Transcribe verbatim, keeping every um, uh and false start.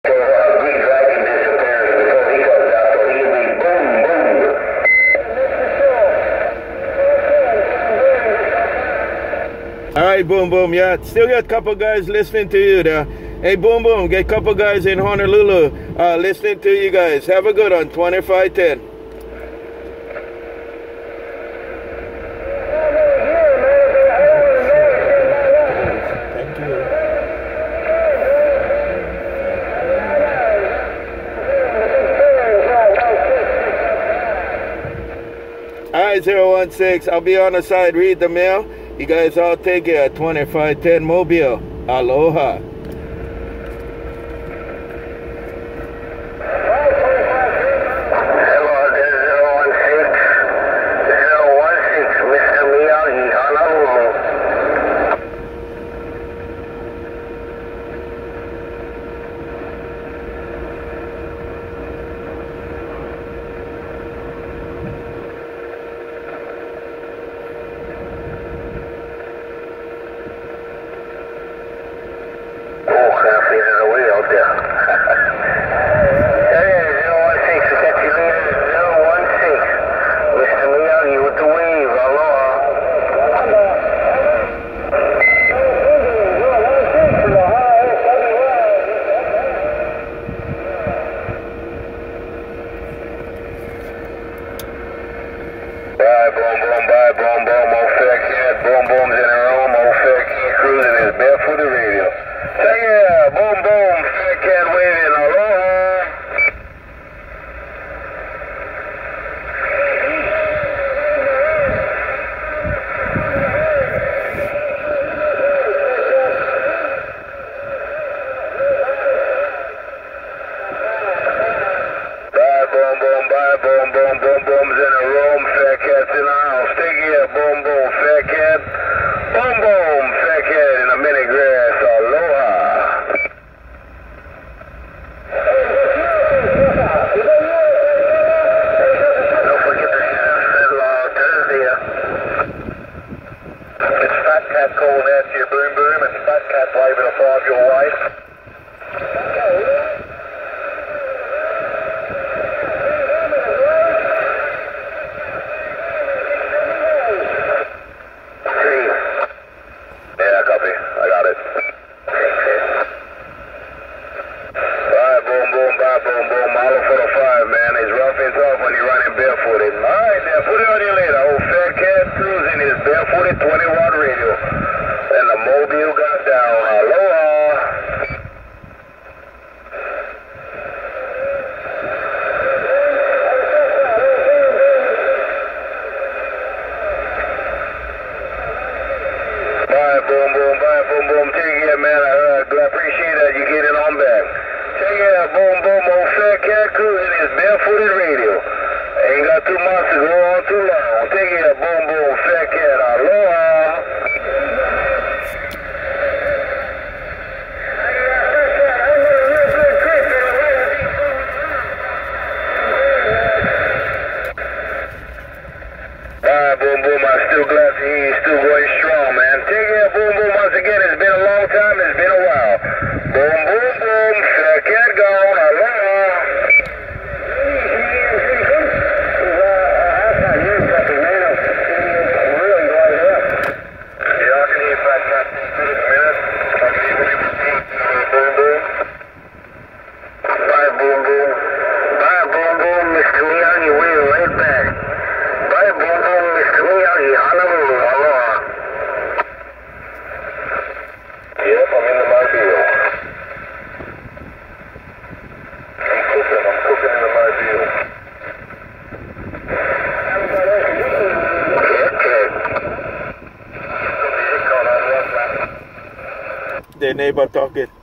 Alright, Boom Boom, yeah, still got a couple guys listening to you there. Hey, Boom Boom, get a couple guys in Honolulu uh, listening to you guys. Have a good one, twenty-five ten. Alright, zero one six, I'll be on the side, read the mail. You guys all take care, twenty-five ten Mobile. Aloha. Hello, this is zero one six. zero one six, Mister Miyagi, Honolulu. Bye, boom, boom, bye, boom, boom, old FatCat, boom, boom's in the room, old FatCat cruising his barefooted radio. Say yeah, boom, boom, FatCat waving, aloha. Bye, boom, boom, bye, boom, boom, boom, boom's in the room, FatCat's in the house. Take care, boom, boom, FatCat. Boom, boom, FatCat in a mini grass. Aloha. Don't forget to set law Thursday. It's FatCat calling out to your boom boom. It's FatCat waving a five-year wife. Boom, boom, model for the five, man. It's rough and tough when you're running barefooted. All right, now put it on you later. Old FatCat cruising his barefooted twenty watt radio. And the mobile got down. Aloha. Bye, boom, boom, bye, boom, boom. Take care, man. I, uh, I appreciate that you getting on back. Take care, boom, boom, old FatCat cruising his barefooted radio. Ain't got two months to go on too long. Take care, boom, boom, FatCat. Aloha. Bye, boom, boom. I'm still glad to hear you still going strong, man. Take care, boom, boom. Once again, it's been a long time. It's been a while. Boom, boom, boom. FatCat gone. Aloha. Yeah, I can hear FatCat in a minute. I can hear what you were saying. Boom, boom. Bye, boom, boom. Bye, boom, boom. Mister Miyagi, we're right back. Bye, boom, boom. Mister Miyagi, Honolulu. Aloha. Yep, I'm in the mobile. I'm cooking, I'm cooking in the mobile. The neighbor talking.